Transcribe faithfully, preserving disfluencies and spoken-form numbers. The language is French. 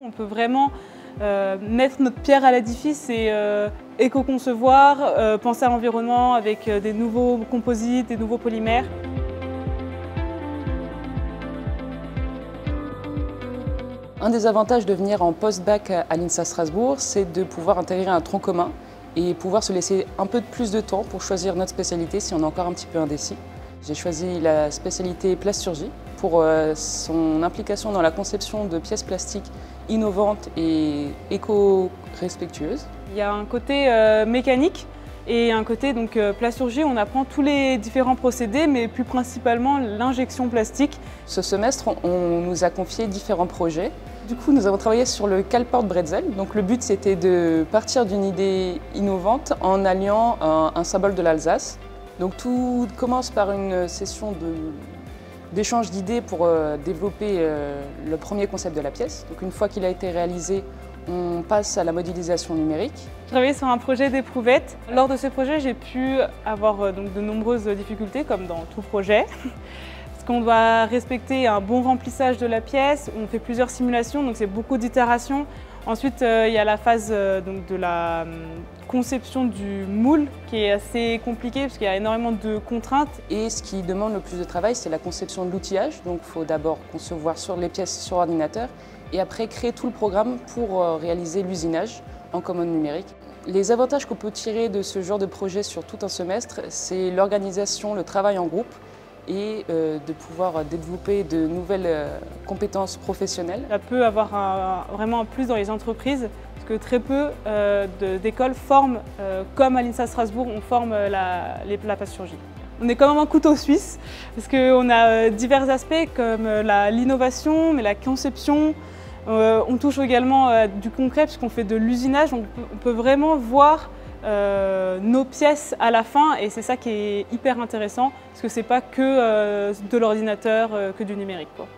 On peut vraiment euh, mettre notre pierre à l'édifice et euh, éco-concevoir, euh, penser à l'environnement avec des nouveaux composites, des nouveaux polymères. Un des avantages de venir en post-bac à l'INSA Strasbourg, c'est de pouvoir intégrer un tronc commun et pouvoir se laisser un peu plus de temps pour choisir notre spécialité si on est encore un petit peu indécis. J'ai choisi la spécialité plasturgie pour son implication dans la conception de pièces plastiques innovantes et éco-respectueuses. Il y a un côté euh, mécanique et un côté donc euh, plasturgie. On apprend tous les différents procédés, mais plus principalement l'injection plastique. Ce semestre, on nous a confié différents projets. Du coup, nous avons travaillé sur le Calport Bretzel. Donc, le but, c'était de partir d'une idée innovante en alliant un, un symbole de l'Alsace. Donc, tout commence par une session d'échange d'idées pour euh, développer euh, le premier concept de la pièce. Donc, une fois qu'il a été réalisé, on passe à la modélisation numérique. Je travaillais sur un projet d'éprouvette. Lors de ce projet, j'ai pu avoir euh, donc, de nombreuses difficultés, comme dans tout projet. On doit respecter un bon remplissage de la pièce, on fait plusieurs simulations, donc c'est beaucoup d'itérations. Ensuite, euh, il y a la phase euh, donc de la euh, conception du moule qui est assez compliquée parce qu'il y a énormément de contraintes. Et ce qui demande le plus de travail, c'est la conception de l'outillage. Donc il faut d'abord concevoir sur les pièces sur ordinateur et après créer tout le programme pour euh, réaliser l'usinage en commande numérique. Les avantages qu'on peut tirer de ce genre de projet sur tout un semestre, c'est l'organisation, le travail en groupe, et euh, de pouvoir développer de nouvelles euh, compétences professionnelles. Ça peut avoir un, vraiment un plus dans les entreprises, parce que très peu euh, d'écoles forment, euh, comme à l'INSA Strasbourg, on forme la, les, la plasturgie. On est quand même un couteau suisse, parce qu'on a euh, divers aspects comme l'innovation, mais la conception. Euh, on touche également euh, du concret, puisqu'on fait de l'usinage, on, on peut vraiment voir Euh, nos pièces à la fin et c'est ça qui est hyper intéressant parce que c'est pas que euh, de l'ordinateur, euh, que du numérique, quoi.